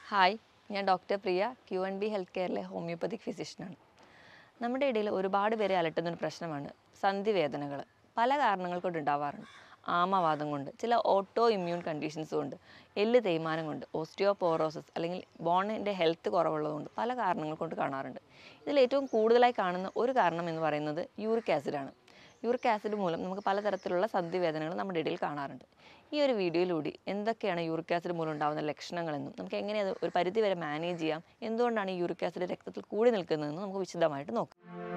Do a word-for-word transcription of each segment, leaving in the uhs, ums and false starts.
Hi, ഞാൻ doctor Priya, Q N B health കെയറിലെ homeopathic ഫിസിഷ്യനാണ്. നമ്മുടെ ഇടയിൽ ഒരുപാട് പേരെ അലട്ടുന്നൊരു പ്രശ്നമാണ് സന്ധിവേദനകൾ. പല കാരണങ്ങൾ കൊണ്ട് ഉണ്ടാവാറുണ്ട്. ആമവാദം കൊണ്ട്, ചില ഓട്ടോ ഇമ്മ്യൂൺ കണ്ടീഷൻസ് കൊണ്ട്, എല്ല് തേയ്മാനം കൊണ്ട്, ഓസ്റ്റിയോപോറോസിസ് അല്ലെങ്കിൽ ബോണിൻ്റെ ഹെൽത്ത് കുറവുള്ളതുകൊണ്ട് പല കാരണങ്ങൾ കൊണ്ട് കാണാറുണ്ട്. ഇതിൽ ഏറ്റവും കൂടുതലായി കാണുന്ന ഒരു കാരണം എന്ന് പറയുന്നത് യൂറിക് ആസിഡാണ്. യൂറിക് ആസിഡ് മൂലം നമുക്ക് പലതരത്തിലുള്ള സന്ധിവേദനകൾ നമ്മുടെ ഇടയിൽ കാണാറുണ്ട്. ഈ ഒരു വീഡിയോയിലൂടെ എന്തൊക്കെയാണ് യൂറിക് ആസിഡ് മൂലം ഉണ്ടാകുന്ന ലക്ഷണങ്ങളെന്നും നമുക്ക് എങ്ങനെ അത് ഒരു പരിധി വരെ മാനേജ് ചെയ്യാം, എന്തുകൊണ്ടാണ് ഈ യൂറിക് ആസിഡ് രക്തത്തിൽ കൂടി നിൽക്കുന്നതെന്നും നമുക്ക് വിശദമായിട്ട് നോക്കാം.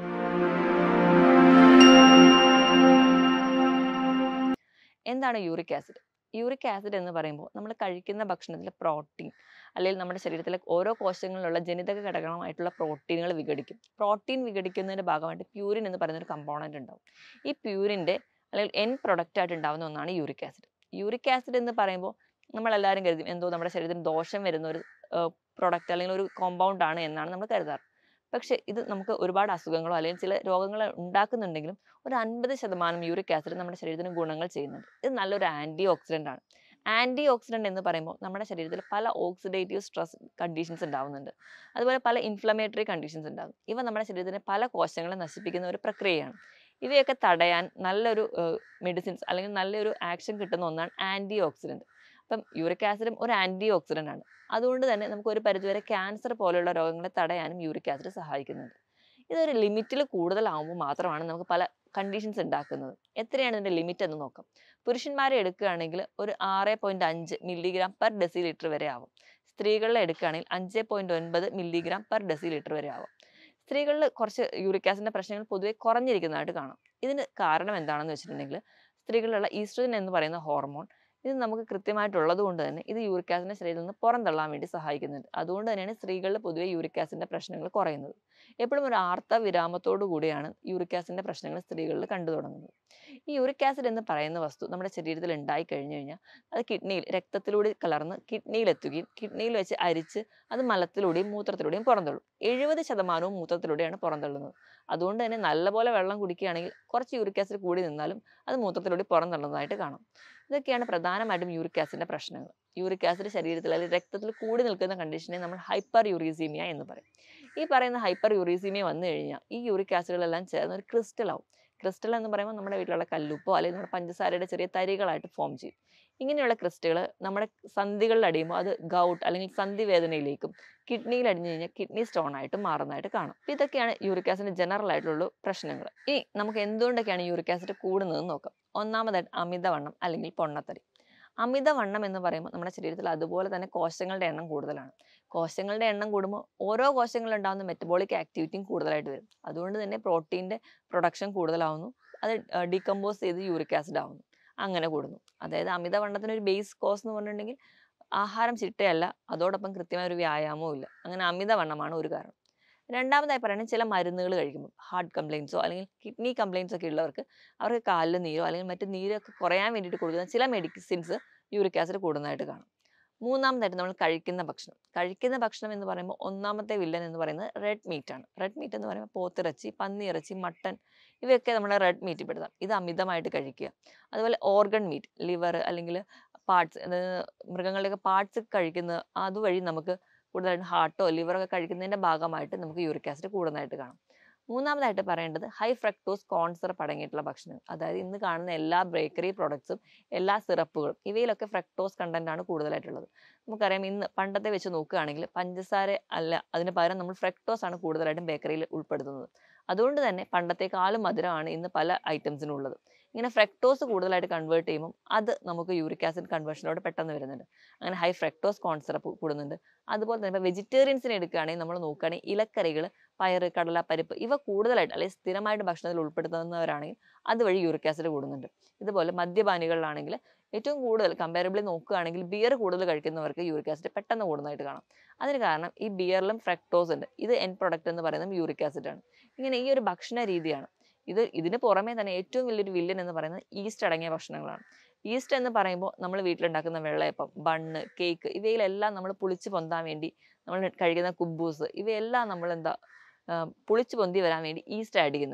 എന്താണ് യൂറിക് ആസിഡ്? യൂറിക് ആസിഡ് എന്ന് പറയുമ്പോൾ നമ്മൾ കഴിക്കുന്ന ഭക്ഷണത്തിലെ പ്രോട്ടീൻ അല്ലെങ്കിൽ നമ്മുടെ ശരീരത്തിലെ ഓരോ കോശങ്ങളിലുള്ള ജനിതക ഘടകമായിട്ടുള്ള പ്രോട്ടീനുകൾ വിഘടിക്കും. പ്രോട്ടീൻ വിഘടിക്കുന്നതിൻ്റെ ഭാഗമായിട്ട് പ്യൂരിൻ എന്ന് പറയുന്ന ഒരു കമ്പോണൻ്റ് ഉണ്ടാവും. ഈ പ്യൂരിൻ്റെ അല്ലെങ്കിൽ എൻ പ്രൊഡക്റ്റ് ആയിട്ട് ഉണ്ടാകുന്ന ഒന്നാണ് യൂറിക് ആസിഡ്. യൂറിക് ആസിഡ് എന്ന് പറയുമ്പോൾ നമ്മളെല്ലാവരും കരുതും എന്തോ നമ്മുടെ ശരീരത്തിന് ദോഷം വരുന്ന ഒരു പ്രൊഡക്റ്റ് അല്ലെങ്കിൽ ഒരു കോമ്പൗണ്ട് ആണ് എന്നാണ് നമ്മൾ കരുതാറ്. പക്ഷേ ഇത് നമുക്ക് ഒരുപാട് അസുഖങ്ങളോ അല്ലെങ്കിൽ ചില രോഗങ്ങളോ ഉണ്ടാക്കുന്നുണ്ടെങ്കിലും ഒരു അൻപത് ശതമാനം യൂറിക് ആസിഡ് നമ്മുടെ ശരീരത്തിന് ഗുണങ്ങൾ ചെയ്യുന്നുണ്ട്. ഇത് നല്ലൊരു ആൻറ്റി ഓക്സിഡൻ്റ് ആണ്. ആൻറ്റി ഓക്സിഡൻ്റ് എന്ന് പറയുമ്പോൾ നമ്മുടെ ശരീരത്തിൽ പല ഓക്സിഡേറ്റീവ് സ്ട്രെസ് കണ്ടീഷൻസ് ഉണ്ടാകുന്നുണ്ട്. അതുപോലെ പല ഇൻഫ്ലമേറ്ററി കണ്ടീഷൻസ് ഉണ്ടാകും. ഇവ നമ്മുടെ ശരീരത്തിലെ പല കോശങ്ങളെ നശിപ്പിക്കുന്ന ഒരു പ്രക്രിയയാണ്. ഇവയൊക്കെ തടയാൻ നല്ലൊരു മെഡിസിൻസ് അല്ലെങ്കിൽ നല്ലൊരു ആക്ഷൻ കിട്ടുന്ന ഒന്നാണ് ആൻറ്റി ഓക്സിഡൻറ്റ്. അപ്പം യൂറിക് ആസിഡും ഒരു ആൻറ്റി ഓക്സിഡൻ്റ് ആണ്. അതുകൊണ്ട് തന്നെ നമുക്ക് ഒരു പരിധിവരെ ക്യാൻസർ പോലെയുള്ള രോഗങ്ങളെ തടയാനും യൂറിക് ആസിഡ് സഹായിക്കുന്നുണ്ട്. ഇതൊരു ലിമിറ്റിൽ കൂടുതലാവുമ്പോൾ മാത്രമാണ് നമുക്ക് പല കണ്ടീഷൻസ് ഉണ്ടാക്കുന്നത്. എത്രയാണ് ഇതിൻ്റെ ലിമിറ്റ് എന്ന് നോക്കാം. പുരുഷന്മാരെ എടുക്കുകയാണെങ്കിൽ ഒരു ആറ് പോയിൻറ്റ് അഞ്ച് മില്ലിഗ്രാം പെർ ഡെസി ലിറ്റർ വരെ ആവും. സ്ത്രീകളിലെ എടുക്കുകയാണെങ്കിൽ അഞ്ച് പോയിൻറ്റ് ഒൻപത് മില്ലിഗ്രാം പെർ ഡെസി ലിറ്റർ വരെ ആവും. സ്ത്രീകളിൽ കുറച്ച് യൂറിക് ആസിഡിൻ്റെ പ്രശ്നങ്ങൾ പൊതുവെ കുറഞ്ഞിരിക്കുന്നതായിട്ട് കാണാം. ഇതിന് കാരണം എന്താണെന്ന് വെച്ചിട്ടുണ്ടെങ്കിൽ സ്ത്രീകളിലുള്ള ഈസ്ട്രജൻ എന്ന് പറയുന്ന ഹോർമോൺ ഇത് നമുക്ക് കൃത്യമായിട്ടുള്ളത് കൊണ്ട് തന്നെ ഇത് യൂറിക് ആസിഡിൻ്റെ ശരീരത്തിൽ നിന്ന് പുറന്തള്ളാൻ വേണ്ടി സഹായിക്കുന്നുണ്ട്. അതുകൊണ്ട് തന്നെയാണ് സ്ത്രീകളിൽ പൊതുവെ യൂറിക് ആസിഡിൻ്റെ പ്രശ്നങ്ങൾ കുറയുന്നത്. എപ്പോഴും ഒരു ആർത്ത വിരാമത്തോടു കൂടിയാണ് യൂറിക് ആസിഡിൻ്റെ പ്രശ്നങ്ങൾ സ്ത്രീകളിൽ കണ്ടു തുടങ്ങുന്നത്. ഈ യൂറിക് ആസിഡ് എന്ന് പറയുന്ന വസ്തു നമ്മുടെ ശരീരത്തിൽ ഉണ്ടായി കഴിഞ്ഞു കഴിഞ്ഞാൽ അത് കിഡ്നിയിൽ രക്തത്തിലൂടെ കലർന്ന് കിഡ്നിയിലെത്തുകയും കിഡ്നിയിൽ വെച്ച് അരിച്ച് അത് മലത്തിലൂടെയും മൂത്രത്തിലൂടെയും പുറന്തള്ളും. എഴുപത് ശതമാനവും മൂത്രത്തിലൂടെയാണ് പുറന്തള്ളുന്നത്. അതുകൊണ്ട് തന്നെ നല്ലപോലെ വെള്ളം കുടിക്കുകയാണെങ്കിൽ കുറച്ച് യൂറിക് ആസിഡ് കൂടി നിന്നാലും അത് മൂത്രത്തിലൂടെ പുറന്തള്ളുന്നതായിട്ട് കാണാം. ഇതൊക്കെയാണ് പ്രധാനമായിട്ടും യൂറിക് ആസിഡിൻ്റെ പ്രശ്നങ്ങൾ. യൂറിക് ആസിഡ് ശരീരത്തിൽ അല്ലെങ്കിൽ രക്തത്തിൽ കൂടി നിൽക്കുന്ന കണ്ടീഷനെ നമ്മൾ ഹൈപ്പർ യൂറീസീമിയ എന്ന് പറയും. ഈ പറയുന്ന ഹൈപ്പർ യൂറീസീമിയ വന്നു കഴിഞ്ഞാൽ ഈ യൂറിക് ആസിഡുകളെല്ലാം ചേർന്ന് ഒരു ക്രിസ്റ്റൽ ആവും. ക്രിസ്റ്റൽ എന്ന് പറയുമ്പോൾ നമ്മുടെ വീട്ടിലുള്ള കല്ലുപ്പോ അല്ലെങ്കിൽ നമ്മുടെ പഞ്ചസാരയുടെ ചെറിയ തരികളായിട്ട് ഫോം ചെയ്യും. ഇങ്ങനെയുള്ള ക്രിസ്റ്റലുകൾ നമ്മുടെ സന്ധികളിൽ അടിയുമ്പോൾ അത് ഗൗട്ട് അല്ലെങ്കിൽ സന്ധി വേദനയിലേക്കും കിഡ്നിയിൽ അടിഞ്ഞു കഴിഞ്ഞാൽ കിഡ്നി സ്റ്റോൺ ആയിട്ട് മാറുന്നതായിട്ട് കാണാം. ഇതൊക്കെയാണ് യൂറിക് ആസിഡിന്റെ ജനറൽ ആയിട്ടുള്ള പ്രശ്നങ്ങൾ. ഇനി നമുക്ക് എന്തുകൊണ്ടൊക്കെയാണ് യൂറിക് ആസിഡ് കൂടുന്നതെന്ന് നോക്കാം. ഒന്നാമതായിട്ട് അമിതവണ്ണം അല്ലെങ്കിൽ പൊണ്ണത്തടി. അമിതവണ്ണം എന്ന് പറയുമ്പോൾ നമ്മുടെ ശരീരത്തിൽ അതുപോലെ തന്നെ കോശങ്ങളുടെ എണ്ണം കൂടുതലാണ്. കോശങ്ങളുടെ എണ്ണം കൂടുമ്പോൾ ഓരോ കോശങ്ങളിലുണ്ടാകുന്ന മെറ്റബോളിക് ആക്ടിവിറ്റിയും കൂടുതലായിട്ട് വരും. അതുകൊണ്ട് തന്നെ പ്രോട്ടീൻ്റെ പ്രൊഡക്ഷൻ കൂടുതലാവുന്നു. അത് ഡീകമ്പോസ് ചെയ്ത് യൂറിക് ആസിഡ് ആവുന്നു. അങ്ങനെ കൂടുന്നു. അതായത് അമിതവണ്ണത്തിന് ഒരു ബേസ് കോസ് എന്ന് പറഞ്ഞിട്ടുണ്ടെങ്കിൽ ആഹാരം ചിട്ടയല്ല, അതോടൊപ്പം കൃത്യമായ ഒരു വ്യായാമവും ഇല്ല. അങ്ങനെ അമിതവണ്ണമാണ് ഒരു കാരണം. രണ്ടാമതായി പറയുന്നത് ചില മരുന്നുകൾ കഴിക്കുമ്പോൾ ഹാർട്ട് കംപ്ലയിൻസോ അല്ലെങ്കിൽ കിഡ്നി കംപ്ലയിൻസ് ഒക്കെ ഉള്ളവർക്ക് അവർക്ക് കാലിൽ നീരോ അല്ലെങ്കിൽ മറ്റ് നീരൊക്കെ കുറയാൻ വേണ്ടിയിട്ട് കൊടുക്കുന്ന ചില മെഡിസിൻസ് യൂറിക് ആസിഡ് കൂടുന്നതായിട്ട് കാണാം. മൂന്നാമതായിട്ട് നമ്മൾ കഴിക്കുന്ന ഭക്ഷണം. കഴിക്കുന്ന ഭക്ഷണം എന്ന് പറയുമ്പോൾ ഒന്നാമത്തെ വില്ലൻ എന്ന് പറയുന്നത് റെഡ് മീറ്റ് ആണ്. റെഡ് മീറ്റ് എന്ന് പറയുമ്പോൾ പോത്തിറച്ചി, പന്നിയിറച്ചി, മട്ടൺ ഇവയൊക്കെ നമ്മൾ റെഡ് മീറ്റ് പെടുത്താം. ഇത് അമിതമായിട്ട് കഴിക്കുക. അതുപോലെ ഓർഗൺ മീറ്റ്, ലിവർ അല്ലെങ്കിൽ പാർട്സ്, അതായത് മൃഗങ്ങളുടെയൊക്കെ പാർട്സ് കഴിക്കുന്നത് അതുവഴി നമുക്ക് കൂടുതലായിട്ട് ഹാർട്ടോ ലിവറൊക്കെ കഴിക്കുന്നതിൻ്റെ ഭാഗമായിട്ട് നമുക്ക് യൂറിക് ആസിഡ് കൂടുന്നതായിട്ട് കാണാം. മൂന്നാമതായിട്ട് പറയേണ്ടത് ഹൈ ഫ്രക്ടോസ് കോൺ സിറപ്പ് അടങ്ങിയിട്ടുള്ള ഭക്ഷണം. അതായത് ഇന്ന് കാണുന്ന എല്ലാ ബേക്കറി പ്രോഡക്ട്സും എല്ലാ സിറപ്പുകളും ഇവയിലൊക്കെ ഫ്രക്ടോസ് കണ്ടന്റ് ആണ് കൂടുതലായിട്ടുള്ളത്. നമുക്കറിയാം ഇന്ന് പണ്ടത്തെ വെച്ച് നോക്കുകയാണെങ്കിൽ പഞ്ചസാര അല്ല, അതിന് പകരം നമ്മൾ ഫ്രക്ടോസ് ആണ് കൂടുതലായിട്ടും ബേക്കറിയിൽ ഉൾപ്പെടുത്തുന്നത്. അതുകൊണ്ട് തന്നെ പണ്ടത്തെക്കാളും മധുരമാണ് ഇന്ന് പല ഐറ്റംസിനും ഉള്ളത്. ഇങ്ങനെ ഫ്രക്ടോസ് കൂടുതലായിട്ട് കൺവേർട്ട് ചെയ്യുമ്പോൾ അത് നമുക്ക് യൂറിക് ആസിഡ് കൺവേർഷനോട് പെട്ടെന്ന് വരുന്നുണ്ട്. അങ്ങനെ ഹൈ ഫ്രക്ടോസ് കോൺ സിറപ്പ് കൂടുന്നുണ്ട്. അതുപോലെ തന്നെ ഇപ്പോൾ വെജിറ്റേറിയൻസിനെ എടുക്കുകയാണെങ്കിൽ നമ്മൾ നോക്കുകയാണെങ്കിൽ ഇലക്കറികൾ, പയറ്, കടല, പരിപ്പ് ഇവ കൂടുതലായിട്ട് അല്ലെങ്കിൽ സ്ഥിരമായിട്ട് ഭക്ഷണത്തിൽ ഉൾപ്പെടുത്തുന്നവരാണെങ്കിൽ അതുവഴി യൂറിക് ആസിഡ് കൂടുന്നുണ്ട്. ഇതുപോലെ മദ്യപാനികളിലാണെങ്കിൽ ഏറ്റവും കൂടുതൽ കമ്പാരബിളി നോക്കുകയാണെങ്കിൽ ബിയർ കൂടുതൽ കഴിക്കുന്നവർക്ക് യൂറിക് ആസിഡ് പെട്ടെന്ന് കൂടുന്നതായിട്ട് കാണാം. അതിന് കാരണം ഈ ബിയറിലും ഫ്രക്ടോസ് ഉണ്ട്. ഇത് എൻ പ്രൊഡക്റ്റ് എന്ന് പറയുന്നത് യൂറിക് ആസിഡ് ആണ്. ഇങ്ങനെ ഈ ഒരു ഭക്ഷണ രീതിയാണ്. ഇത് ഇതിന് പുറമേ തന്നെ ഏറ്റവും വലിയൊരു വില്ലൻ എന്ന് പറയുന്നത് ഈസ്റ്റ് അടങ്ങിയ ഭക്ഷണങ്ങളാണ്. ഈസ്റ്റ് എന്ന് പറയുമ്പോൾ നമ്മൾ വീട്ടിലുണ്ടാക്കുന്ന വെള്ളയപ്പം, ബണ്ണ്, കേക്ക് ഇവയിലെല്ലാം നമ്മൾ പുളിച്ച് പൊന്താൻ വേണ്ടി നമ്മൾ കഴിക്കുന്ന കുബൂസ് ഇവയെല്ലാം നമ്മൾ എന്താ പുളിച്ച് പൊന്തി വരാൻ വേണ്ടി ഈസ്റ്റ് ആഡ് ചെയ്യുന്നുണ്ട്.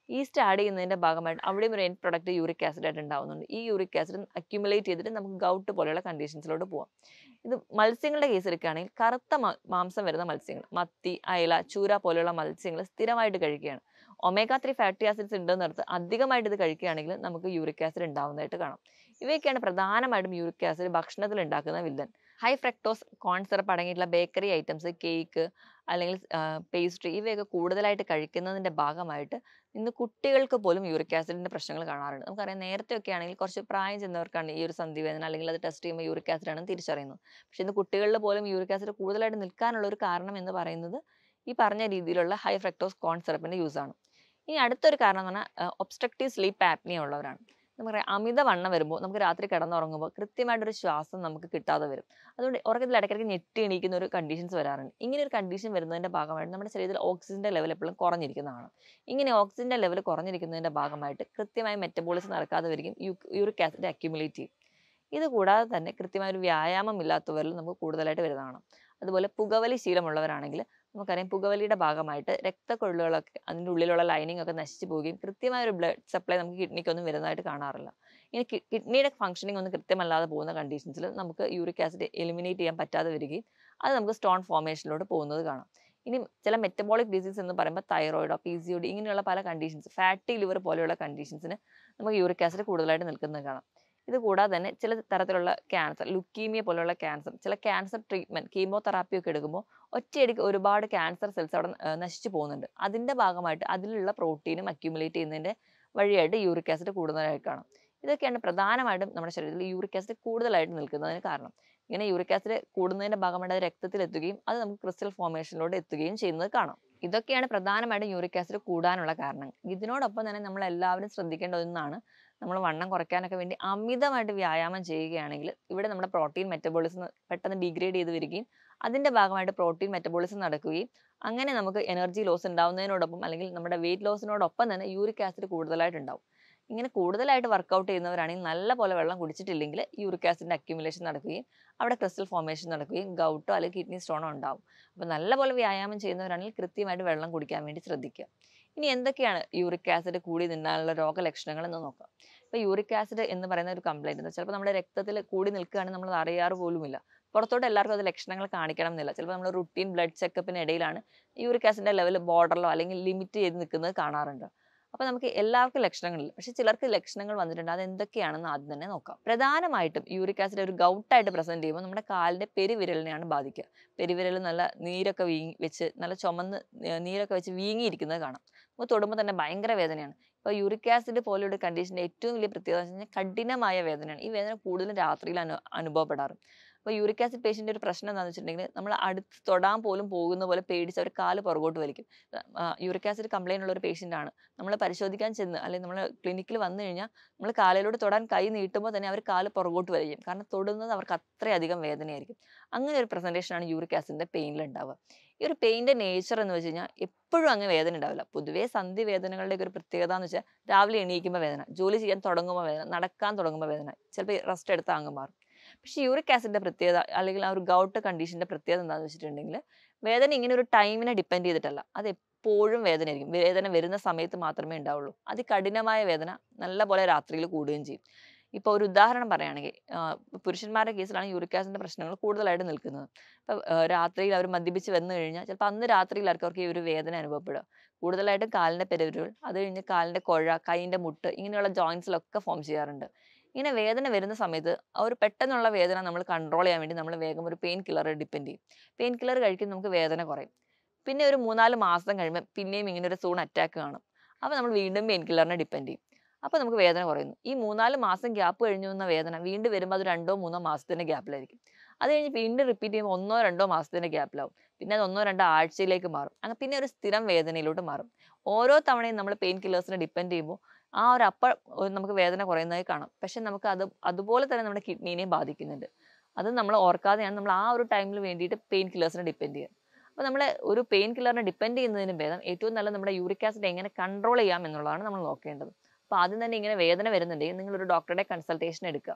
ഈസ്റ്റ് ആഡ് ചെയ്യുന്നതിൻ്റെ ഭാഗമായിട്ട് അവിടെയും ഒരു എൻഡ് പ്രൊഡക്റ്റ് യൂറിക് ആസിഡ് ആയിട്ട് ഉണ്ടാവുന്നുണ്ട്. ഈ യൂറിക് ആസിഡ് അക്യുമുലേറ്റ് ചെയ്തിട്ട് നമുക്ക് ഗൗട്ട് പോലെയുള്ള കണ്ടീഷൻസിലോട്ട് പോവാം. ഇത് മത്സ്യങ്ങളുടെ കേസ് എടുക്കുകയാണെങ്കിൽ കറുത്ത മാംസം വരുന്ന മത്സ്യങ്ങൾ, മത്തി, അയല, ചൂര പോലെയുള്ള മത്സ്യങ്ങൾ സ്ഥിരമായിട്ട് കഴിക്കുകയാണ്. ഒമേഗ ത്രീ ഫാറ്റി ആസിഡ്സ് ഉണ്ടെന്നടുത്ത് അധികമായിട്ട് ഇത് കഴിക്കുകയാണെങ്കിൽ നമുക്ക് യൂറിക് ആസിഡ് ഉണ്ടാവുന്നതായിട്ട് കാണാം. ഇവയൊക്കെയാണ് പ്രധാനമായിട്ടും യൂറിക് ആസിഡ് ഭക്ഷണത്തിൽ ഉണ്ടാക്കുന്ന villain. High fructose corn syrup അടങ്ങിയിട്ടുള്ള ബേക്കറി ഐറ്റംസ്, കേക്ക് അല്ലെങ്കിൽ പേസ്ട്രി ഇവയൊക്കെ കൂടുതലായിട്ട് കഴിക്കുന്നതിൻ്റെ ഭാഗമായിട്ട് ഇന്ന് കുട്ടികൾക്ക് പോലും യൂറിക് ആസിഡിൻ്റെ പ്രശ്നങ്ങൾ കാണാറുണ്ട്. നമുക്കറിയാം നേരത്തെ ഒക്കെ ആണെങ്കിൽ കുറച്ച് പ്രായം ചെന്നവർക്കാണ് ഈ ഒരു സന്ധിവേദന അല്ലെങ്കിൽ അത് ടെസ്റ്റ് ചെയ്യുമ്പോൾ യൂറിക് ആസിഡ് ആണെന്ന് തിരിച്ചറിയുന്നത്. പക്ഷേ ഇന്ന് കുട്ടികളിൽ പോലും യൂറിക് ആസിഡ് കൂടുതലായിട്ട് നിൽക്കാനുള്ള ഒരു കാരണം എന്ന് പറയുന്നത് ഈ പറഞ്ഞ രീതിയിലുള്ള ഹൈ ഫ്രക്ടോസ് കോൺ സിറപ്പിൻ്റെ യൂസാണ്. ഇനി അടുത്തൊരു കാരണം എന്ന് പറഞ്ഞാൽ ഒബ്സ്ട്രക്റ്റീവ് സ്ലീപ്പ് ആപ്നിയ ഉള്ളവരാണ്. നമുക്കറിയാം അമിതവണ്ണം വരുമ്പോൾ നമുക്ക് രാത്രി കിടന്നുറങ്ങുമ്പോൾ കൃത്യമായിട്ടൊരു ശ്വാസം നമുക്ക് കിട്ടാതെ വരും. അതുകൊണ്ട് ഉറക്കത്തിൽ ഇടയ്ക്കിടയ്ക്ക് ഞെട്ടി എണീക്കുന്ന ഒരു കണ്ടീഷൻസ് വരാറുണ്ട്. ഇങ്ങനെ ഒരു കണ്ടീഷൻ വരുന്നതിൻ്റെ ഭാഗമായിട്ട് നമ്മുടെ ശരീരത്തിൽ ഓക്സിജൻ്റെ ലെവൽ എപ്പോഴും കുറഞ്ഞിരിക്കുന്നതാണ്. ഇങ്ങനെ ഓക്സിജൻ്റെ ലെവൽ കുറഞ്ഞിരിക്കുന്നതിൻ്റെ ഭാഗമായിട്ട് കൃത്യമായി മെറ്റബോളിസം നടക്കാതെ വരികയും യൂറിക് ആസിഡ് അക്യുമുലേറ്റ് ചെയ്യും. ഇത് കൂടാതെ തന്നെ കൃത്യമായ ഒരു വ്യായാമം ഇല്ലാത്തവരിൽ നമുക്ക് കൂടുതലായിട്ട് വരുന്നതാണ്. അതുപോലെ പുകവലി ശീലമുള്ളവരാണെങ്കിൽ നമുക്കറിയാം പുകവലിയുടെ ഭാഗമായിട്ട് രക്തക്കൊഴലുകളൊക്കെ അതിൻ്റെ ഉള്ളിലുള്ള ലൈനിങ് ഒക്കെ നശിച്ചു പോവുകയും കൃത്യമായ ഒരു ബ്ലഡ് സപ്ലൈ നമുക്ക് കിഡ്നിക്കൊന്നും വരുന്നതായിട്ട് കാണാറില്ല. ഇനി കിഡ്നിയുടെ ഫംഗ്ഷനിങ് ഒന്നും കൃത്യമല്ലാതെ പോകുന്ന കണ്ടീഷൻസിൽ നമുക്ക് യൂറിക് ആസിഡ് എലിമിനേറ്റ് ചെയ്യാൻ പറ്റാതെ വരികയും അത് നമുക്ക് സ്റ്റോൺ ഫോർമേഷനിലോട്ട് പോകുന്നത് കാണാം. ഇനി ചില മെറ്റബോളിക് ഡിസീസ് എന്ന് പറയുമ്പോൾ തൈറോയിഡോ പി സി ഒ ഡി ഇങ്ങനെയുള്ള പല കണ്ടീഷൻസ്, ഫാറ്റി ലിവർ പോലെയുള്ള കണ്ടീഷൻസിന് നമുക്ക് യൂറിക് ആസിഡ് കൂടുതലായിട്ട് നിൽക്കുന്നത് കാണാം. ഇത് കൂടാതെ തന്നെ ചില തരത്തിലുള്ള ക്യാൻസർ, ലുക്കീമിയ പോലുള്ള ക്യാൻസർ, ചില ക്യാൻസർ ട്രീറ്റ്മെൻറ്റ് കീമോതെറാപ്പി ഒക്കെ എടുക്കുമ്പോൾ ഒറ്റയടിക്ക് ഒരുപാട് ക്യാൻസർ സെൽസ് അവിടെ നശിച്ചു പോകുന്നുണ്ട്. അതിൻ്റെ ഭാഗമായിട്ട് അതിലുള്ള പ്രോട്ടീനും അക്യുമുലേറ്റ് ചെയ്യുന്നതിൻ്റെ വഴിയായിട്ട് യൂറിക് ആസിഡ് കൂടുതലായിട്ട് കാണാം. ഇതൊക്കെയാണ് പ്രധാനമായിട്ടും നമ്മുടെ ശരീരത്തിൽ യൂറിക് ആസിഡ് കൂടുതലായിട്ട് നിൽക്കുന്നതിന് കാരണം. ഇങ്ങനെ യൂറിക് ആസിഡ് കൂടുന്നതിൻ്റെ ഭാഗമായിട്ട് അത് രക്തത്തിൽ എത്തുകയും അത് നമുക്ക് ക്രിസ്റ്റൽ ഫോർമേഷനിലോട്ട് എത്തുകയും ചെയ്യുന്നത് കാണാം. ഇതൊക്കെയാണ് പ്രധാനമായിട്ടും യൂറിക് ആസിഡ് കൂടാനുള്ള കാരണം. ഇതിനോടൊപ്പം തന്നെ നമ്മൾ എല്ലാവരും ശ്രദ്ധിക്കേണ്ട ഒന്നാണ്, നമ്മൾ വണ്ണം കുറയ്ക്കാനൊക്കെ വേണ്ടി അമിതമായിട്ട് വ്യായാമം ചെയ്യുകയാണെങ്കിൽ ഇവിടെ നമ്മുടെ പ്രോട്ടീൻ മെറ്റബോളിസം പെട്ടെന്ന് ഡിഗ്രേഡ് ചെയ്ത് വരികയും അതിൻ്റെ ഭാഗമായിട്ട് പ്രോട്ടീൻ മെറ്റബോളിസം നടക്കുകയും അങ്ങനെ നമുക്ക് എനർജി ലോസ് ഉണ്ടാവുന്നതിനോടൊപ്പം അല്ലെങ്കിൽ നമ്മുടെ വെയിറ്റ് ലോസിനോടൊപ്പം തന്നെ യൂറിക് ആസിഡ് കൂടുതലായിട്ട് ഉണ്ടാവും. ഇങ്ങനെ കൂടുതലായിട്ട് വർക്കൗട്ട് ചെയ്യുന്നവരാണെങ്കിൽ നല്ല പോലെ വെള്ളം കുടിച്ചിട്ടില്ലെങ്കിൽ യൂറിക് ആസിഡിൻ്റെ അക്യുമുലേഷൻ നടക്കുകയും അവിടെ ക്രിസ്റ്റൽ ഫോർമേഷൻ നടക്കുകയും ഗൗട്ടോ അല്ലെങ്കിൽ കിഡ്നി സ്റ്റോണോ ഉണ്ടാവും. അപ്പോൾ നല്ലപോലെ വ്യായാമം ചെയ്യുന്നവരാണെങ്കിൽ കൃത്യമായിട്ട് വെള്ളം കുടിക്കാൻ വേണ്ടി ശ്രദ്ധിക്കുക. ഇനി എന്തൊക്കെയാണ് യൂറിക് ആസിഡ് കൂടി നിന്നാലുള്ള രോഗലക്ഷണങ്ങൾ എന്ന് നോക്കാം. ഇപ്പോൾ യൂറിക് ആസിഡ് എന്ന് പറയുന്ന ഒരു കംപ്ലൈൻറ്റ് ചിലപ്പോൾ നമ്മുടെ രക്തത്തിൽ കൂടി നിൽക്കുകയാണെങ്കിൽ നമ്മൾ അറിയാറ് പോലുമില്ല. പുറത്തോട്ട് എല്ലാവർക്കും അത് ലക്ഷണങ്ങൾ കാണിക്കണം എന്നില്ല. ചിലപ്പോൾ നമ്മൾ റുട്ടീൻ ബ്ലഡ് ചെക്കപ്പിന് ഇടയിലാണ് യൂറിക് ആസിഡിൻ്റെ ലെവൽ ബോർഡറിലോ അല്ലെങ്കിൽ ലിമിറ്റ് ചെയ്ത് നിൽക്കുന്നത് കാണാറുണ്ട്. അപ്പോൾ നമുക്ക് എല്ലാവർക്കും ലക്ഷണങ്ങളില്ല, പക്ഷേ ചിലർക്ക് ലക്ഷണങ്ങൾ വന്നിട്ടുണ്ട്. അത് എന്തൊക്കെയാണെന്ന് ആദ്യം തന്നെ നോക്കാം. പ്രധാനമായിട്ടും യൂറിക് ആസിഡ് ഒരു ഗൗട്ടായിട്ട് പ്രസൻറ്റ് ചെയ്യുമ്പോൾ നമ്മുടെ കാലിൻ്റെ പെരുവിരലിനെയാണ് ബാധിക്കുക. പെരുവിരൽ നല്ല നീരൊക്കെ വീങ്ങി വെച്ച് നല്ല ചുമന്ന് നീരൊക്കെ വെച്ച് വീങ്ങിയിരിക്കുന്നത് കാണാം. നമുക്ക് തൊടുമ്പോൾ തന്നെ ഭയങ്കര വേദനയാണ്. ഇപ്പോൾ യൂറിക് ആസിഡ് പോലെയുള്ള കണ്ടീഷൻ്റെ ഏറ്റവും വലിയ പ്രത്യേകത എന്ന് വെച്ച് കഴിഞ്ഞാൽ കഠിനമായ വേദനയാണ്. ഈ വേദന കൂടുതലും രാത്രിയിൽ അനു അനുഭവപ്പെടാറ്. അപ്പോൾ യൂറിക് ആസിഡ് പേഷ്യൻ്റെ ഒരു പ്രശ്നം എന്താണെന്ന് വെച്ചിട്ടുണ്ടെങ്കിൽ നമ്മൾ അടുത്ത് തൊടാൻ പോലും പോകുന്ന പോലെ പേടിച്ച് അവർ കാല് പുറകോട്ട് വലിക്കും. യൂറിക് ആസിഡ് കംപ്ലൈൻ്റ് ഉള്ള ഒരു പേഷ്യൻ്റ് ആണ്. നമ്മൾ പരിശോധിക്കാൻ ചെന്ന് അല്ലെങ്കിൽ നമ്മൾ ക്ലിനിക്കിൽ വന്നു കഴിഞ്ഞാൽ നമ്മൾ കാലിലൂടെ തൊടാൻ കൈ നീട്ടുമ്പോൾ തന്നെ അവർ കാല് പുറകോട്ട് വലിക്കും. കാരണം തൊടുന്നത് അവർക്ക് അത്രയധികം വേദനയായിരിക്കും. അങ്ങനെ ഒരു പ്രസൻറ്റേഷനാണ് യൂറിക് ആസിഡിൻ്റെ പെയിനിൽ ഉണ്ടാവുക. ഈ ഒരു പെയിൻ്റെ നേച്ചർ എന്ന് വെച്ച് കഴിഞ്ഞാൽ എപ്പോഴും അങ്ങ് വേദന ഉണ്ടാവില്ല. പൊതുവേ സന്ധി വേദനകളുടെ ഒരു പ്രത്യേകത എന്ന് വെച്ചാൽ രാവിലെ എണീക്കുമ്പോൾ വേദന, ജോലി ചെയ്യാൻ തുടങ്ങുമ്പോൾ വേദന, നടക്കാൻ തുടങ്ങുമ്പോൾ വേദന, ചിലപ്പോൾ റെസ്റ്റ് എടുത്താൽ അങ്ങ് മാറും. പക്ഷേ യൂറിക് ആസിഡിൻ്റെ പ്രത്യേകത അല്ലെങ്കിൽ ആ ഒരു ഗൗട്ട് കണ്ടീഷൻ്റെ പ്രത്യേകത എന്താണെന്ന് വെച്ചിട്ടുണ്ടെങ്കിൽ വേദന ഇങ്ങനെ ഒരു ടൈമിനെ ഡിപ്പെൻഡ് ചെയ്തിട്ടല്ല, അത് എപ്പോഴും വേദനയായിരിക്കും. വേദന വരുന്ന സമയത്ത് മാത്രമേ ഉണ്ടാവുള്ളൂ. അതികഠിനമായ വേദന നല്ല പോലെ രാത്രിയിൽ കൂടുകയും ചെയ്യും. ഇപ്പോൾ ഒരു ഉദാഹരണം പറയുകയാണെങ്കിൽ പുരുഷന്മാരുടെ കേസിലാണ് യൂറിക് ആസിഡിൻ്റെ പ്രശ്നങ്ങൾ കൂടുതലായിട്ട് നിൽക്കുന്നത്. ഇപ്പോൾ രാത്രിയിൽ അവർ മദ്യപിച്ച് വന്നു കഴിഞ്ഞാൽ ചിലപ്പോൾ അന്ന് രാത്രിയിലായിരിക്കും അവർക്ക് ഈ ഒരു വേദന അനുഭവപ്പെടുക. കൂടുതലായിട്ടും കാലിൻ്റെ പെരുവിരൽ, അത് കഴിഞ്ഞ് കാലിൻ്റെ കുഴ, കൈയിൻ്റെ മുട്ട് ഇങ്ങനെയുള്ള ജോയിൻസിലൊക്കെ ഫോം ചെയ്യാറുണ്ട്. ഇങ്ങനെ വേദന വരുന്ന സമയത്ത് ആ ഒരു പെട്ടെന്നുള്ള വേദന നമ്മൾ കൺട്രോൾ ചെയ്യാൻ വേണ്ടി നമ്മൾ വേഗം ഒരു പെയിൻ കില്ലർ ഡിപ്പെൻഡ് ചെയ്യും. പെയിൻ കില്ലർ കഴിക്കും, നമുക്ക് വേദന കുറയും. പിന്നെ ഒരു മൂന്നാല് മാസം കഴിയുമ്പോൾ പിന്നെയും ഇങ്ങനെ ഒരു സൂൺ അറ്റാക്ക് കാണും. അപ്പോൾ നമ്മൾ വീണ്ടും പെയിൻ കില്ലറിനെ ഡിപ്പെൻഡ് ചെയ്യും. അപ്പോൾ നമുക്ക് വേദന കുറയുന്നു. ഈ മൂന്നാല് മാസം ഗ്യാപ്പ് കഴിഞ്ഞു വന്ന വേദന വീണ്ടും വരുമ്പോൾ അത് രണ്ടോ മൂന്നോ മാസത്തിൻ്റെ ഗ്യാപ്പിലായിരിക്കും. അത് കഴിഞ്ഞ് വീണ്ടും റിപ്പീറ്റ് ചെയ്യുമ്പോൾ ഒന്നോ രണ്ടോ മാസത്തിൻ്റെ ഗ്യാപ്പിലാവും. പിന്നെ അത് ഒന്നോ രണ്ടോ ആഴ്ചയിലേക്ക് മാറും. അങ്ങനെ പിന്നെ ഒരു സ്ഥിരം വേദനയിലോട്ട് മാറും. ഓരോ തവണയും നമ്മൾ പെയിൻ കില്ലേഴ്സിനെ ഡിപ്പെൻഡ് ചെയ്യുമ്പോൾ ആ ഒരു അപ്പം നമുക്ക് വേദന കുറയുന്നതായി കാണാം. പക്ഷെ നമുക്ക് അത് അതുപോലെ തന്നെ നമ്മുടെ കിഡ്നീനെയും ബാധിക്കുന്നുണ്ട്. അത് നമ്മൾ ഓർക്കാതെയാണ് നമ്മൾ ആ ഒരു ടൈമിൽ വേണ്ടിയിട്ട് പെയിൻ കില്ലേഴ്സിനെ ഡിപ്പെൻഡ് ചെയ്യുക. അപ്പോൾ നമ്മൾ ഒരു പെയിൻ കില്ലറിനെ ഡിപ്പെൻഡ് ചെയ്യുന്നതിന് ഭേദം ഏറ്റവും നല്ല നമ്മുടെ യൂറിക് ആസിഡ് എങ്ങനെ കൺട്രോൾ ചെയ്യാം എന്നുള്ളതാണ് നമ്മൾ നോക്കേണ്ടത്. അപ്പോൾ ആദ്യം തന്നെ ഇങ്ങനെ വേദന വരുന്നുണ്ടെങ്കിൽ നിങ്ങളൊരു ഡോക്ടറുടെ കൺസൾട്ടേഷൻ എടുക്കുക.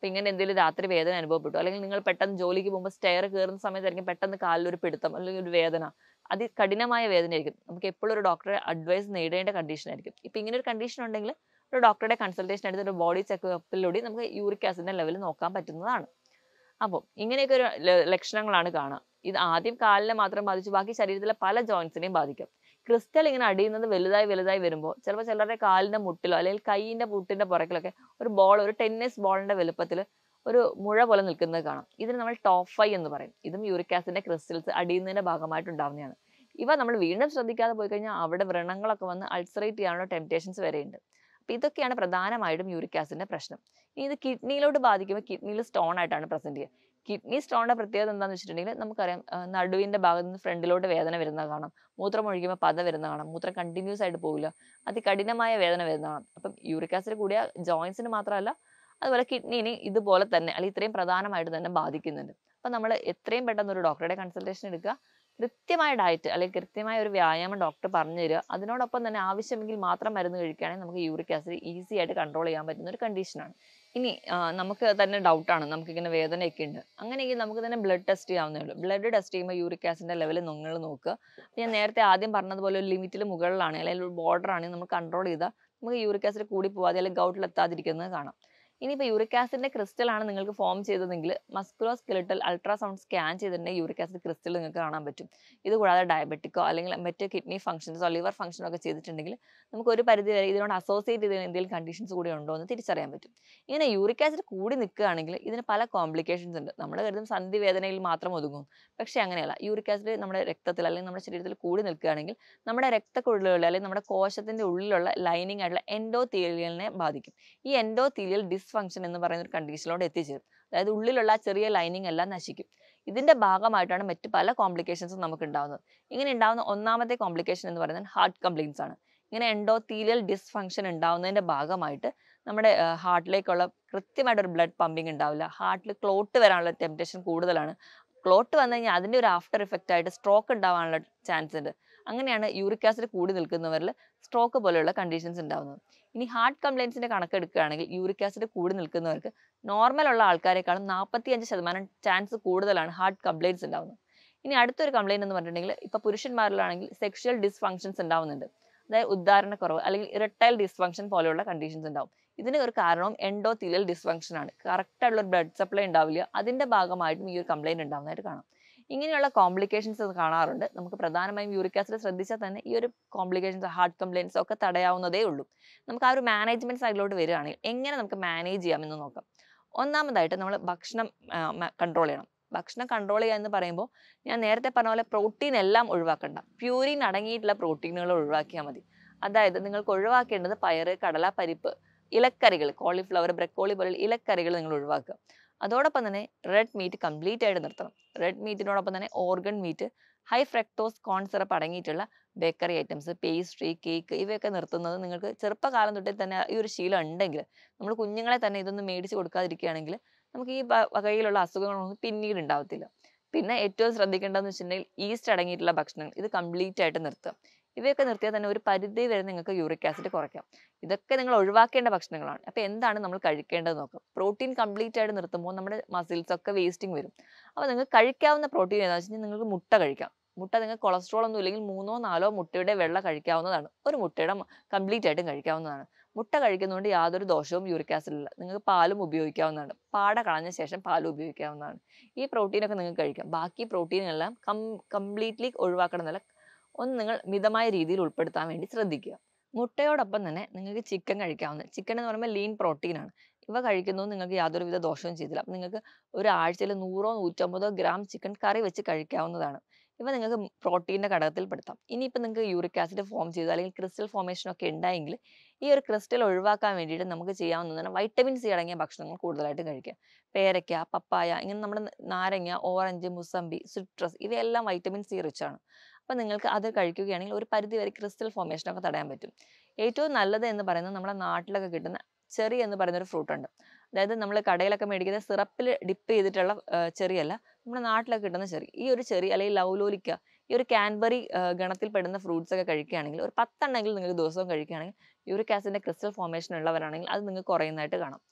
അപ്പോൾ ഇങ്ങനെ എന്തെങ്കിലും രാത്രി വേദന അനുഭവപ്പെട്ടു, അല്ലെങ്കിൽ നിങ്ങൾ പെട്ടെന്ന് ജോലിക്ക് പോകുമ്പോൾ സ്റ്റെയർ കയറുന്ന സമയത്തായിരിക്കും പെട്ടെന്ന് കാലിലൊരു പിടുത്തം അല്ലെങ്കിൽ ഒരു വേദന, അതികഠിനമായ വേദനയായിരിക്കും. നമുക്ക് എപ്പോഴും ഒരു ഡോക്ടറെ അഡ്വൈസ് നേടേണ്ട കണ്ടീഷൻ ആയിരിക്കും. ഇപ്പം ഇങ്ങനെ ഒരു കണ്ടീഷൻ ഉണ്ടെങ്കിൽ ഒരു ഡോക്ടറുടെ കൺസൾട്ടേഷൻ എടുത്ത് ഒരു ബോഡി ചെക്കപ്പിലൂടെ നമുക്ക് യൂറിക് ആസിഡിന്റെ ലെവൽ നോക്കാൻ പറ്റുന്നതാണ്. അപ്പോൾ ഇങ്ങനെയൊക്കെ ഒരു ലക്ഷണങ്ങളാണ് കാണുക. ഇത് ആദ്യം കാലിനെ മാത്രം ബാധിച്ചു ബാക്കി ശരീരത്തിലെ പല ജോയിന്റ്സിനെയും ബാധിക്കും. ക്രിസ്റ്റൽ ഇങ്ങനെ അടിയുന്നത് വലുതായി വലുതായി വരുമ്പോൾ ചിലപ്പോൾ ചിലരുടെ കാലിന്റെ മുട്ടിലോ അല്ലെങ്കിൽ കൈയിന്റെ മുട്ടിന്റെ പുറകിലൊക്കെ ഒരു ബോൾ, ഒരു ടെന്നീസ് ബോളിന്റെ വലുപ്പത്തിൽ ഒരു മുഴ പോലെ നിൽക്കുന്നത് കാണാം. ഇതിന് നമ്മൾ ടോഫൈ എന്ന് പറയും. ഇതും യൂറിക് ആസിഡിന്റെ ക്രിസ്റ്റൽസ് അടിയുന്നതിന്റെ ഭാഗമായിട്ടുണ്ടാവുന്നതാണ്. ഇവ നമ്മൾ വീണ്ടും ശ്രദ്ധിക്കാതെ പോയി കഴിഞ്ഞാൽ അവിടെ വ്രണങ്ങളൊക്കെ വന്ന് അൾസറേറ്റ് ചെയ്യാനുള്ള ടെംപ്റ്റേഷൻസ് വരെയുണ്ട്. അപ്പോൾ ഇതൊക്കെയാണ് പ്രധാനമായിട്ടും യൂറിക് ആസിഡിന്റെ പ്രശ്നം. ഇനി ഇത് കിഡ്നിയിലോട്ട് ബാധിക്കുമ്പോൾ കിഡ്നിയിൽ സ്റ്റോൺ ആയിട്ടാണ് പ്രസന്റ് ചെയ്യുക. കിഡ്നി സ്റ്റോണിന്റെ പ്രത്യേകത എന്താണെന്ന് വെച്ചിട്ടുണ്ടെങ്കിൽ നമുക്കറിയാം, നടുവിന്റെ ഭാഗത്ത് നിന്ന് ഫ്രണ്ടിലോട്ട് വേദന വരുന്നത് കാണാം, മൂത്രം ഒഴിക്കുമ്പോൾ പത വരുന്നത് കാണാം, മൂത്രം കണ്ടിന്യൂസ് ആയിട്ട് പോകില്ല, അതികഠിനമായ വേദന വരുന്നത് കാണാം. അപ്പം യൂറിക് ആസിഡ് കൂടിയ ജോയിൻസിന് മാത്രമല്ല, അതുപോലെ കിഡ്നിനെ ഇതുപോലെ തന്നെ അല്ലെങ്കിൽ ഇത്രയും പ്രധാനമായിട്ട് തന്നെ ബാധിക്കുന്നുണ്ട്. അപ്പം നമ്മൾ എത്രയും പെട്ടെന്ന് ഒരു ഡോക്ടറുടെ കൺസൾട്ടേഷൻ എടുക്കുക, കൃത്യമായ ഡയറ്റ് അല്ലെങ്കിൽ കൃത്യമായ ഒരു വ്യായാമം ഡോക്ടർ പറഞ്ഞു തരിക, അതിനോടൊപ്പം തന്നെ ആവശ്യമെങ്കിൽ മാത്രം മരുന്ന് കഴിക്കുകയാണെങ്കിൽ നമുക്ക് യൂറിക് ആസിഡ് ഈസി ആയിട്ട് കൺട്രോൾ ചെയ്യാൻ പറ്റുന്ന ഒരു കണ്ടീഷനാണ്. ഇനി നമുക്ക് തന്നെ ഡൗട്ടാണ്, നമുക്കിങ്ങനെ വേദനയൊക്കെ ഉണ്ട്, അങ്ങനെയെങ്കിൽ നമുക്ക് തന്നെ ബ്ലഡ് ടെസ്റ്റ് ചെയ്യാവുന്നേ ഉള്ളൂ. ബ്ലഡ് ടെസ്റ്റ് ചെയ്യുമ്പോൾ യൂറിക് ആസിഡിന്റെ ലെവൽ നിങ്ങൾ നോക്കുക. ഞാൻ നേരത്തെ ആദ്യം പറഞ്ഞതുപോലെ ഒരു ലിമിറ്റിൽ മുകളിലാണ് അല്ലെങ്കിൽ ഒരു ബോർഡർ ആണെങ്കിൽ നമ്മൾ കൺട്രോൾ ചെയ്താൽ നമുക്ക് യൂറിക് ആസിഡ് കൂടി പോവാതെ അല്ലെങ്കിൽ ഗൗട്ടിൽ എത്താതിരിക്കുന്നത് കാണാം. ഇനിയിപ്പോൾ യൂറിക് ആസിഡിന്റെ ക്രിസ്റ്റൽ ആണ് നിങ്ങൾക്ക് ഫോം ചെയ്തതെങ്കിൽ മസ്കുലോ സ്കെലിറ്റൽ അൾട്രാസൗണ്ട് സ്കാൻ ചെയ്തിട്ടുണ്ടെങ്കിൽ യൂറിക് ആസിഡ് ക്രിസ്റ്റൽ നിങ്ങൾക്ക് കാണാൻ പറ്റും. ഇത് കൂടാതെ ഡയബറ്റിക്കോ അല്ലെങ്കിൽ മറ്റ് കിഡ്നി ഫംഗ്ഷൻസോ ലിവർ ഫംഗ്ഷനോ ഒക്കെ ചെയ്തിട്ടുണ്ടെങ്കിൽ നമുക്ക് ഒരു പരിധി വരെ ഇതിനോട് അസോസിയേറ്റ് ചെയ്ത എന്തെങ്കിലും കണ്ടീഷൻസ് കൂടി ഉണ്ടോ എന്ന് തിരിച്ചറിയാൻ പറ്റും. ഇങ്ങനെ യൂറിക് ആസിഡ് കൂടി നിൽക്കുകയാണെങ്കിൽ ഇതിന് പല കോംപ്ലിക്കേഷൻസ് ഉണ്ട്. നമ്മൾ കരുതും സന്ധി വേദനയിൽ മാത്രം ഒതുങ്ങും, പക്ഷേ അങ്ങനെയല്ല. യൂറിക് ആസിഡ് നമ്മുടെ രക്തത്തിൽ അല്ലെങ്കിൽ നമ്മുടെ ശരീരത്തിൽ കൂടി നിൽക്കുകയാണെങ്കിൽ നമ്മുടെ രക്തക്കുഴലുകളിൽ അല്ലെങ്കിൽ നമ്മുടെ കോശത്തിന്റെ ഉള്ളിലുള്ള ലൈനിങ് ആയിട്ടുള്ള എൻഡോതീലിയലിനെ ബാധിക്കും. ഈ എൻഡോതീലിയൽ ഡിസ്ഫങ്ഷൻ എന്ന് പറയുന്ന ഒരു കണ്ടീഷനിലോട് എത്തിച്ചേരും. അതായത് ഉള്ളിലുള്ള ചെറിയ ലൈനിങ് എല്ലാം നശിക്കും. ഇതിന്റെ ഭാഗമായിട്ടാണ് മറ്റ് പല കോംപ്ലിക്കേഷൻസും നമുക്ക് ഉണ്ടാകുന്നത്. ഇങ്ങനെ ഉണ്ടാകുന്ന ഒന്നാമത്തെ കോംപ്ലിക്കേഷൻ എന്ന് പറയുന്നത് ഹാർട്ട് കംപ്ലയിൻസ് ആണ്. ഇങ്ങനെ എൻഡോതീലിയൽ ഡിസ്ഫങ്ഷൻ ഉണ്ടാകുന്നതിന്റെ ഭാഗമായിട്ട് നമ്മുടെ ഹാർട്ടിലേക്കുള്ള കൃത്യമായിട്ടൊരു ബ്ലഡ് പമ്പിങ് ഉണ്ടാവില്ല. ഹാർട്ടിൽ ക്ലോട്ട് വരാനുള്ള ടെംപ്റ്റേഷൻ കൂടുതലാണ്. ക്ലോട്ട് വന്നു കഴിഞ്ഞാൽ അതിൻ്റെ ഒരു ആഫ്റ്റർ ഇഫക്റ്റ് ആയിട്ട് സ്ട്രോക്ക് ഉണ്ടാവാനുള്ള ചാൻസ് ഉണ്ട്. അങ്ങനെയാണ് യൂറിക് ആസിഡ് കൂടി നിൽക്കുന്നവരിൽ സ്ട്രോക്ക് പോലെയുള്ള കണ്ടീഷൻസ് ഉണ്ടാകുന്നത്. ഇനി ഹാർട്ട് കംപ്ലയിൻസിന്റെ കണക്കെടുക്കുകയാണെങ്കിൽ യൂറിക് ആസിഡ് കൂടി നിൽക്കുന്നവർക്ക് നോർമൽ ഉള്ള ആൾക്കാരെക്കാളും നാൽപ്പത്തി അഞ്ച് ശതമാനം ചാൻസ് കൂടുതലാണ് ഹാർട്ട് കംപ്ലയിൻസ് ഉണ്ടാകുന്നത്. ഇനി അടുത്തൊരു കംപ്ലയിൻറ്റ് എന്ന് പറഞ്ഞിട്ടുണ്ടെങ്കിൽ ഇപ്പോൾ പുരുഷന്മാരിലാണെങ്കിൽ സെക്ഷൽ ഡിസ്ഫങ്ഷൻസ് ഉണ്ടാവുന്നുണ്ട്. അതായത് ഉദ്ധാരണക്കുറവ് അല്ലെങ്കിൽ ഇറക്ടൈൽ ഡിസ്ഫങ്ഷൻ പോലെയുള്ള കണ്ടീഷൻസ് ഉണ്ടാവും. ഇതിന് ഒരു കാരണവും എൻഡോതീലിയൽ ഡിസ്ഫങ്ഷൻ ആണ്. കറക്റ്റ് ആയിട്ടുള്ള ബ്ലഡ് സപ്ലൈ ഉണ്ടാവില്ല, അതിന്റെ ഭാഗമായിട്ടും ഈ ഒരു കംപ്ലയിൻറ്റ് ഉണ്ടാവുന്നതായിട്ട് കാണാം. ഇങ്ങനെയുള്ള കോംപ്ലിക്കേഷൻസ് കാണാറുണ്ട്. നമുക്ക് പ്രധാനമായും യൂറിക് ആസിഡ് ശ്രദ്ധിച്ചാൽ തന്നെ ഈ ഒരു കോംപ്ലിക്കേഷൻസ്, ഹാർട്ട് കംപ്ലയിൻസ് ഒക്കെ തടയാവുന്നതേ ഉള്ളൂ. നമുക്ക് ആ ഒരു മാനേജ്മെന്റ് സൈഡിലോട്ട് വരികയാണെങ്കിൽ എങ്ങനെ നമുക്ക് മാനേജ് ചെയ്യാമെന്ന് നോക്കാം. ഒന്നാമതായിട്ട് നമ്മൾ ഭക്ഷണം കൺട്രോൾ ചെയ്യണം. ഭക്ഷണം കൺട്രോൾ ചെയ്യുക എന്ന് പറയുമ്പോൾ ഞാൻ നേരത്തെ പറഞ്ഞ പോലെ പ്രോട്ടീൻ എല്ലാം ഒഴിവാക്കണ്ട, പ്യൂരിൻ അടങ്ങിയിട്ടുള്ള പ്രോട്ടീനുകൾ ഒഴിവാക്കിയാൽ മതി. അതായത് നിങ്ങൾക്ക് ഒഴിവാക്കേണ്ടത് പയറ്, കടല, പരിപ്പ്, ഇലക്കറികൾ, കോളിഫ്ലവർ, ബ്രക്കോളി പോലുള്ള ഇലക്കറികൾ നിങ്ങൾ ഒഴിവാക്കുക. അതോടൊപ്പം തന്നെ റെഡ് മീറ്റ് കംപ്ലീറ്റ് ആയിട്ട് നിർത്തണം. റെഡ് മീറ്റിനോടൊപ്പം തന്നെ organ meat, high fructose corn syrup അടങ്ങിയിട്ടുള്ള ബേക്കറി ഐറ്റംസ്, പേസ്ട്രി, കേക്ക് ഇവയൊക്കെ നിർത്തുന്നത് നിങ്ങൾക്ക് ചെറുപ്പകാലം തൊട്ടേ തന്നെ ഈ ഒരു ശീലം ഉണ്ടെങ്കിൽ, നമ്മൾ കുഞ്ഞുങ്ങളെ തന്നെ ഇതൊന്നും മേടിച്ച് കൊടുക്കാതിരിക്കുകയാണെങ്കിൽ നമുക്ക് ഈ വകയിലുള്ള അസുഖങ്ങളൊന്നും പിന്നീട് ഉണ്ടാവത്തില്ല. പിന്നെ ഏറ്റവും ശ്രദ്ധിക്കേണ്ടതെന്ന് വെച്ചിട്ടുണ്ടെങ്കിൽ ഈസ്റ്റ് അടങ്ങിയിട്ടുള്ള ഭക്ഷണങ്ങൾ ഇത് കംപ്ലീറ്റ് ആയിട്ട് നിർത്തുക. ഇവയൊക്കെ നിർത്തിയാൽ തന്നെ ഒരു പരിധി വരെ നിങ്ങൾക്ക് യൂറിക് ആസിഡ് കുറയ്ക്കാം. ഇതൊക്കെ നിങ്ങൾ ഒഴിവാക്കേണ്ട ഭക്ഷണങ്ങളാണ്. അപ്പോൾ എന്താണ് നമ്മൾ കഴിക്കേണ്ടത് നോക്കാം. പ്രോട്ടീൻ കംപ്ലീറ്റ് ആയിട്ട് നിർത്തുമ്പോൾ നമ്മുടെ മസിൽസ് ഒക്കെ വേസ്റ്റിംഗ് വരും. അപ്പോൾ നിങ്ങൾക്ക് കഴിക്കാവുന്ന പ്രോട്ടീൻ ഏതാണെന്ന് വെച്ച് കഴിഞ്ഞാൽ നിങ്ങൾക്ക് മുട്ട കഴിക്കാം. മുട്ട നിങ്ങൾക്ക് കൊളസ്ട്രോൾ ഒന്നും ഇല്ലെങ്കിൽ മൂന്നോ നാലോ മുട്ടയുടെ വെള്ള കഴിക്കാവുന്നതാണ്. ഒരു മുട്ടയുടെ കംപ്ലീറ്റ് ആയിട്ടും കഴിക്കാവുന്നതാണ്. മുട്ട കഴിക്കുന്നതുകൊണ്ട് യാതൊരു ദോഷവും യൂറിക് ആസിഡില്ല. നിങ്ങൾക്ക് പാലും ഉപയോഗിക്കാവുന്നതാണ്. പാട കളഞ്ഞ ശേഷം പാലും ഉപയോഗിക്കാവുന്നതാണ്. ഈ പ്രോട്ടീനൊക്കെ നിങ്ങൾക്ക് കഴിക്കാം. ബാക്കി പ്രോട്ടീനെല്ലാം കം കംപ്ലീറ്റ്ലി ഒഴിവാക്കണമെന്നല്ല, ഒന്ന് നിങ്ങൾ മിതമായ രീതിയിൽ ഉൾപ്പെടുത്താൻ വേണ്ടി ശ്രദ്ധിക്കുക. മുട്ടയോടൊപ്പം തന്നെ നിങ്ങൾക്ക് ചിക്കൻ കഴിക്കാവുന്നത്. ചിക്കൻ എന്ന് പറയുമ്പോൾ ലീൻ പ്രോട്ടീനാണ്. ഇവ കഴിക്കുന്നത് നിങ്ങൾക്ക് യാതൊരുവിധ ദോഷവും ചെയ്തില്ല. അപ്പം നിങ്ങൾക്ക് ഒരാഴ്ചയിൽ നൂറോ നൂറ്റമ്പതോ ഗ്രാം ചിക്കൻ കറി വെച്ച് കഴിക്കാവുന്നതാണ്. ഇവ നിങ്ങൾക്ക് പ്രോട്ടീൻ്റെ ഘടകത്തിൽ പെടുത്താം. ഇനിയിപ്പോൾ നിങ്ങൾക്ക് യൂറിക് ആസിഡ് ഫോം ചെയ്തു അല്ലെങ്കിൽ ക്രിസ്റ്റൽ ഫോർമേഷൻ ഒക്കെ ഉണ്ടായെങ്കിൽ ഈ ഒരു ക്രിസ്റ്റൽ ഒഴിവാക്കാൻ വേണ്ടിയിട്ട് നമുക്ക് ചെയ്യാവുന്നതാണ് വൈറ്റമിൻ സി അടങ്ങിയ ഭക്ഷണങ്ങൾ കൂടുതലായിട്ട് കഴിക്കുക. പേരയ്ക്ക, പപ്പായ, ഇങ്ങനെ നമ്മുടെ നാരങ്ങ, ഓറഞ്ച്, മുസമ്പി, സിട്രസ് ഇവയെല്ലാം വൈറ്റമിൻ സി റിച്ച് ആണ്. അപ്പോൾ നിങ്ങൾക്ക് അത് കഴിക്കുകയാണെങ്കിൽ ഒരു പരിധി വരെ ക്രിസ്റ്റൽ ഫോർമേഷനൊക്കെ തടയാൻ പറ്റും. ഏറ്റവും നല്ലത് എന്ന് പറയുന്നത് നമ്മുടെ നാട്ടിലൊക്കെ കിട്ടുന്ന ചെറി എന്ന് പറയുന്ന ഒരു ഫ്രൂട്ട് ഉണ്ട്. അതായത് നമ്മൾ കടയിലൊക്കെ മേടിക്കുന്ന സിറപ്പിൽ ഡിപ്പ് ചെയ്തിട്ടുള്ള ചെറിയല്ല, നമ്മുടെ നാട്ടിലൊക്കെ കിട്ടുന്ന ചെറി. ഈ ഒരു ചെറി അല്ലെങ്കിൽ ലൗലോലിക്ക, ഈ ഒരു കാൻബറി ഗണത്തിൽ പെടുന്ന ഫ്രൂട്ട്സ് ഒക്കെ കഴിക്കുകയാണെങ്കിൽ ഒരു പത്തെണ്ണമെങ്കിലും നിങ്ങൾ ദിവസവും കഴിക്കുകയാണെങ്കിൽ യൂറിക് ആസിഡിന്റെ ക്രിസ്റ്റൽ ഫോർമേഷൻ ഉള്ളവരാണെങ്കിൽ അത് നിങ്ങൾക്ക് കുറയുന്നതായിട്ട് കാണാം.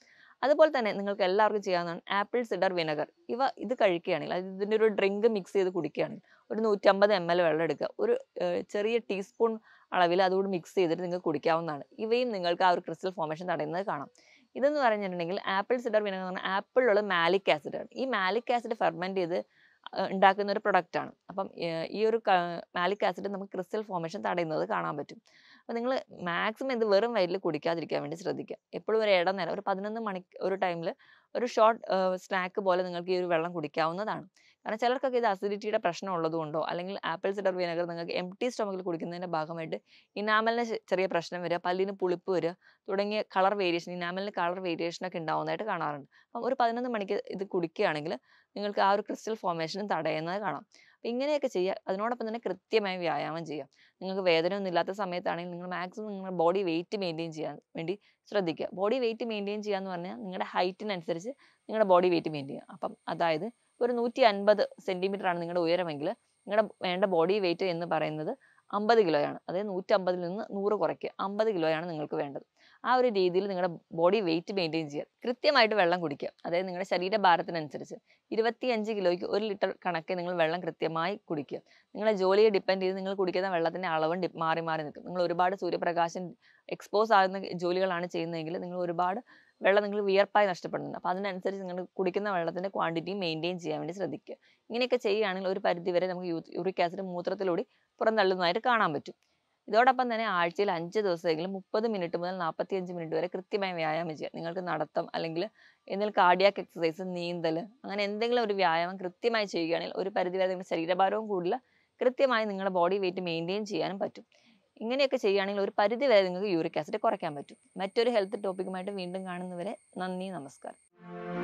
അതുപോലെ തന്നെ നിങ്ങൾക്ക് എല്ലാവർക്കും ചെയ്യാവുന്നതാണ് ആപ്പിൾ സിഡർ വിനെഗർ. ഇവ ഇത് കഴിക്കുകയാണെങ്കിൽ അതായത് ഇതിൻ്റെ ഒരു ഡ്രിങ്ക് മിക്സ് ചെയ്ത് കുടിക്കുകയാണെങ്കിൽ ഒരു നൂറ്റമ്പത് എം എൽ വെള്ളം എടുക്കുക. ഒരു ഏഹ്, ചെറിയ ടീസ്പൂൺ അളവിൽ അതുകൂടി മിക്സ് ചെയ്തിട്ട് നിങ്ങൾക്ക് കുടിക്കാവുന്നതാണ്. ഇവയും നിങ്ങൾക്ക് ആ ഒരു ക്രിസ്റ്റൽ ഫോർമേഷൻ തടയുന്നത് കാണാം. ഇതെന്ന് പറഞ്ഞിട്ടുണ്ടെങ്കിൽ ആപ്പിൾ സിഡർ വിനെഗർ എന്ന് പറഞ്ഞാൽ ആപ്പിളിലുള്ള മാലിക് ആസിഡ് ആണ്. ഈ മാലിക് ആസിഡ് ഫെർമെന്റ് ചെയ്ത് അഹ് ഉണ്ടാക്കുന്ന ഒരു പ്രൊഡക്റ്റ് ആണ്. അപ്പം ഏഹ്, ഈ ഒരു മാലിക് ആസിഡ് നമുക്ക് ക്രിസ്റ്റൽ ഫോർമേഷൻ തടയുന്നത് കാണാൻ പറ്റും. അപ്പോൾ നിങ്ങൾ മാക്സിമം ഇത് വെറും വയറ്റിൽ കുടിക്കാതിരിക്കാൻ വേണ്ടി ശ്രദ്ധിക്കുക. എപ്പോഴും ഒരു ഇടനേരം ഒരു പതിനൊന്ന് മണി ഒരു ടൈമിൽ ഒരു ഷോർട്ട് സ്നാക്ക് പോലെ നിങ്ങൾക്ക് ഈ ഒരു വെള്ളം കുടിക്കാവുന്നതാണ്. കാരണം ചിലർക്കൊക്കെ ഇത് അസിഡിറ്റിയുടെ പ്രശ്നം ഉള്ളതുകൊണ്ടോ അല്ലെങ്കിൽ ആപ്പിൾ സിഡർ വിനെഗർ നിങ്ങൾക്ക് എംപ്റ്റി സ്റ്റൊമക്കിൽ കുടിക്കുന്നതിന്റെ ഭാഗമായിട്ട് ഇനാമലിന് ചെ- ചെറിയ പ്രശ്നം വരിക, പല്ലിന് പുളിപ്പ് വരിക തുടങ്ങിയ കളർ വേരിയേഷൻ, ഇനാമലിന് കളർ വേരിയേഷൻ ഒക്കെ ഉണ്ടാവുന്നതായിട്ട് കാണാറുണ്ട്. അപ്പം ഒരു പതിനൊന്ന് മണിക്ക് ഇത് കുടിക്കുകയാണെങ്കിൽ നിങ്ങൾക്ക് ആ ഒരു ക്രിസ്റ്റൽ ഫോർമേഷനും തടയുന്നത് കാണാം. അപ്പം ഇങ്ങനെയൊക്കെ ചെയ്യുക. അതിനോടൊപ്പം തന്നെ കൃത്യമായി വ്യായാമം ചെയ്യുക. നിങ്ങൾക്ക് വേദനയൊന്നും ഇല്ലാത്ത സമയത്താണെങ്കിൽ നിങ്ങൾ മാക്സിമം നിങ്ങളുടെ ബോഡി വെയിറ്റ് മെയിൻറ്റെയിൻ ചെയ്യാൻ വേണ്ടി ശ്രദ്ധിക്കുക. ബോഡി വെയിറ്റ് മെയിൻറ്റെയിൻ ചെയ്യുക എന്ന് പറഞ്ഞാൽ നിങ്ങളുടെ ഹൈറ്റിനനുസരിച്ച് നിങ്ങളുടെ ബോഡി വെയിറ്റ് മെയിൻറ്റെയിൻ ചെയ്യുക. അപ്പം അതായത് ഒരു നൂറ്റി അൻപത് സെന്റിമീറ്റർ ആണ് നിങ്ങളുടെ ഉയരമെങ്കിൽ നിങ്ങളുടെ വേണ്ട ബോഡി വെയിറ്റ് എന്ന് പറയുന്നത് അമ്പത് കിലോയാണ്. അതായത് നൂറ്റമ്പതിൽ നിന്ന് നൂറ് കുറയ്ക്കുക. അമ്പത് കിലോയാണ് നിങ്ങൾക്ക് വേണ്ടത്. ആ ഒരു രീതിയിൽ നിങ്ങളുടെ ബോഡി വെയിറ്റ് മെയിൻറ്റെയിൻ ചെയ്യുക. കൃത്യമായിട്ട് വെള്ളം കുടിക്കുക. അതായത് നിങ്ങളുടെ ശരീരഭാരത്തിനനുസരിച്ച് ഇരുപത്തിയഞ്ച് കിലോയ്ക്ക് ഒരു ലിറ്റർ കണക്കെ നിങ്ങൾ വെള്ളം കൃത്യമായി കുടിക്കുക. നിങ്ങളുടെ ജോലിയെ ഡിപ്പെൻഡ് ചെയ്ത് നിങ്ങൾ കുടിക്കുന്ന വെള്ളത്തിന്റെ അളവും ഡി- മാറി മാറി നിൽക്കും. നിങ്ങൾ ഒരുപാട് സൂര്യപ്രകാശം എക്സ്പോസ് ആകുന്ന ജോലികളാണ് ചെയ്യുന്നതെങ്കിൽ നിങ്ങൾ ഒരുപാട് വെള്ളം നിങ്ങൾ വിയർപ്പായി നഷ്ടപ്പെടുന്നുണ്ട്. അപ്പോൾ അതിനനുസരിച്ച് നിങ്ങൾ കുടിക്കുന്ന വെള്ളത്തിന്റെ ക്വാണ്ടിറ്റി മെയിൻറ്റെയിൻ ചെയ്യാൻ വേണ്ടി ശ്രദ്ധിക്കുക. ഇങ്ങനെയൊക്കെ ചെയ്യുകയാണെങ്കിൽ ഒരു പരിധിവരെ നമുക്ക് യൂറിക് ആസിഡ് മൂത്രത്തിലൂടെ പുറന്തള്ളുന്നതായിട്ട് കാണാൻ പറ്റും. ഇതോടൊപ്പം തന്നെ ആഴ്ചയിൽ അഞ്ച് ദിവസമെങ്കിലും മുപ്പത് മിനിറ്റ് മുതൽ നാൽപ്പത്തിയഞ്ച് മിനിറ്റ് വരെ കൃത്യമായി വ്യായാമം ചെയ്യുക. നിങ്ങൾക്ക് നടത്തം അല്ലെങ്കിൽ എന്തെങ്കിലും കാർഡിയാക് എക്സസൈസ്, നീന്തൽ, അങ്ങനെ എന്തെങ്കിലും ഒരു വ്യായാമം കൃത്യമായി ചെയ്യുകയാണെങ്കിൽ ഒരു പരിധിവരെ നിങ്ങളുടെ ശരീരഭാരവും കൂടില്ല, കൃത്യമായി നിങ്ങളുടെ ബോഡി വെയിറ്റ് മെയിൻറ്റെയിൻ ചെയ്യാനും പറ്റും. ഇങ്ങനെയൊക്കെ ചെയ്യുകയാണെങ്കിൽ ഒരു പരിധി വരെ നിങ്ങൾക്ക് യൂറിക് ആസിഡ് കുറയ്ക്കാൻ പറ്റും. മറ്റൊരു ഹെൽത്ത് ടോപ്പിക്കുമായിട്ട് വീണ്ടും കാണുന്നവരെ നന്ദി, നമസ്കാരം.